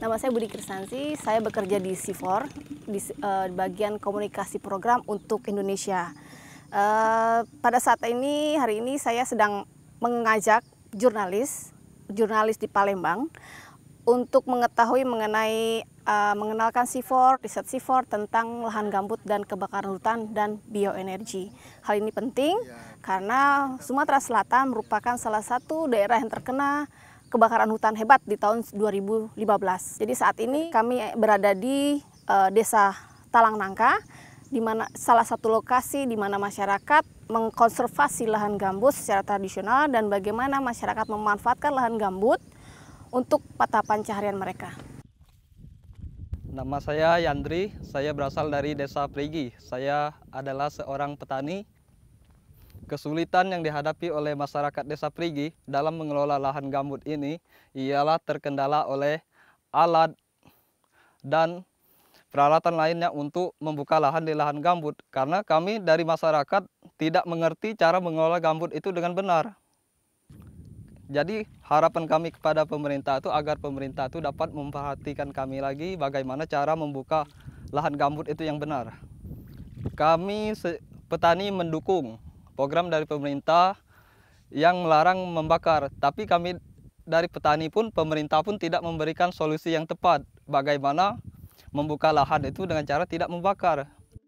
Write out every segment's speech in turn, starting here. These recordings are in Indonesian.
Nama saya Budi Krisanti, saya bekerja di CIFOR, di bagian komunikasi program untuk Indonesia. Pada saat ini, hari ini saya sedang mengajak jurnalis di Palembang untuk mengetahui mengenalkan CIFOR, riset CIFOR tentang lahan gambut dan kebakaran hutan dan bioenergi. Hal ini penting karena Sumatera Selatan merupakan salah satu daerah yang terkena kebakaran hutan hebat di tahun 2015. Jadi saat ini kami berada di Desa Talang Nangka, di mana salah satu lokasi di mana masyarakat mengkonservasi lahan gambut secara tradisional dan bagaimana masyarakat memanfaatkan lahan gambut untuk mata pencaharian mereka. Nama saya Yandri, saya berasal dari Desa Prigi. Saya adalah seorang petani. Kesulitan yang dihadapi oleh masyarakat Desa Prigi dalam mengelola lahan gambut ini ialah terkendala oleh alat dan peralatan lainnya untuk membuka lahan di lahan gambut. Karena kami dari masyarakat tidak mengerti cara mengelola gambut itu dengan benar. Jadi harapan kami kepada pemerintah itu agar pemerintah itu dapat memperhatikan kami lagi bagaimana cara membuka lahan gambut itu yang benar. Kami petani mendukung program dari pemerintah yang melarang membakar, tapi kami dari petani pun, pemerintah pun tidak memberikan solusi yang tepat bagaimana membuka lahan itu dengan cara tidak membakar.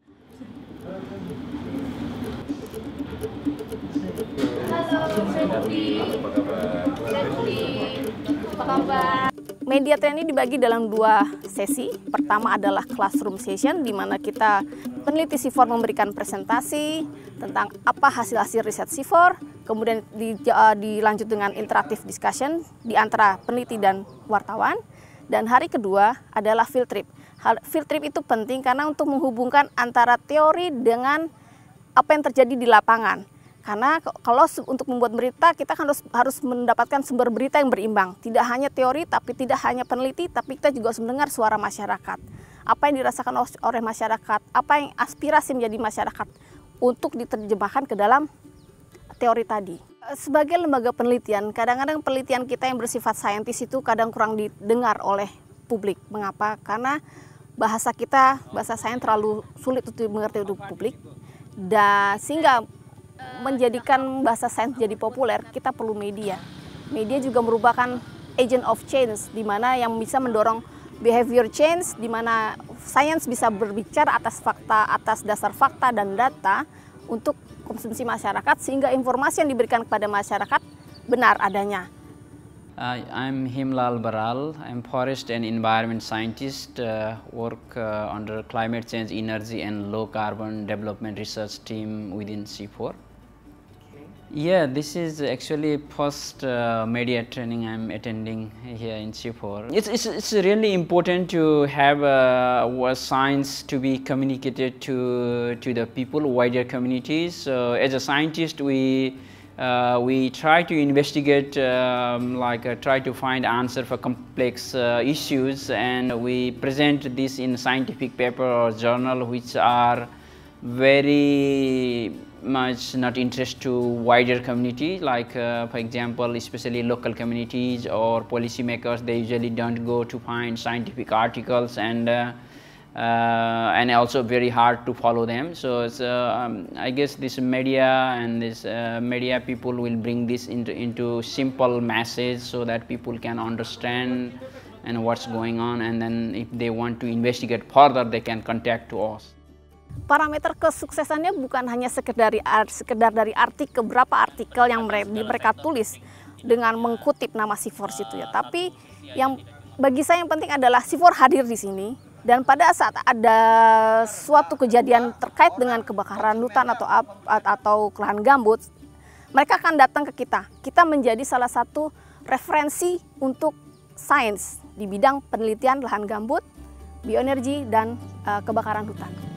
Media TNI dibagi dalam 2 sesi. Pertama adalah classroom session, di mana kita peneliti CIFOR memberikan presentasi tentang apa hasil-hasil riset CIFOR, kemudian dilanjut dengan interactive discussion di antara peneliti dan wartawan. Dan hari kedua adalah field trip. Field trip itu penting karena untuk menghubungkan antara teori dengan apa yang terjadi di lapangan. Karena kalau untuk membuat berita, kita harus mendapatkan sumber berita yang berimbang. Tidak hanya teori, tapi tidak hanya peneliti, tapi kita juga harus mendengar suara masyarakat. Apa yang dirasakan oleh masyarakat, apa yang aspirasi menjadi masyarakat untuk diterjemahkan ke dalam teori tadi. Sebagai lembaga penelitian, kadang-kadang penelitian kita yang bersifat saintis itu kadang kurang didengar oleh publik. Mengapa? Karena bahasa kita, bahasa sains terlalu sulit untuk dimengerti untuk publik. Dan sehingga menjadikan bahasa sains jadi populer, kita perlu media. Media juga merupakan agent of change, di mana yang bisa mendorong behavior change, di mana sains bisa berbicara atas fakta, atas dasar fakta dan data untuk konsumsi masyarakat, sehingga informasi yang diberikan kepada masyarakat benar adanya. I'm Himlal Baral. I'm forest and environment scientist, work under climate change, energy and low carbon development research team within CIFOR. Yeah, this is actually first media training I'm attending here in CIFOR. It's really important to have science to be communicated to the people, wider communities. So as a scientist, we try to investigate, try to find answer for complex issues, and we present this in scientific paper or journal which are very much not interest to wider community, for example, especially local communities or policymakers. They usually don't go to find scientific articles, and also very hard to follow them. So I guess this media and this media people will bring this into simple message so that people can understand and what's going on, and then if they want to investigate further, they can contact to us. Parameter kesuksesannya bukan hanya sekedar dari artikel, beberapa artikel yang mereka tulis dengan mengkutip nama CIFOR situ ya, tapi yang bagi saya yang penting adalah CIFOR hadir di sini, dan pada saat ada suatu kejadian terkait dengan kebakaran hutan atau lahan gambut, mereka akan datang ke kita. Kita menjadi salah satu referensi untuk sains di bidang penelitian lahan gambut, bioenergi, dan kebakaran hutan.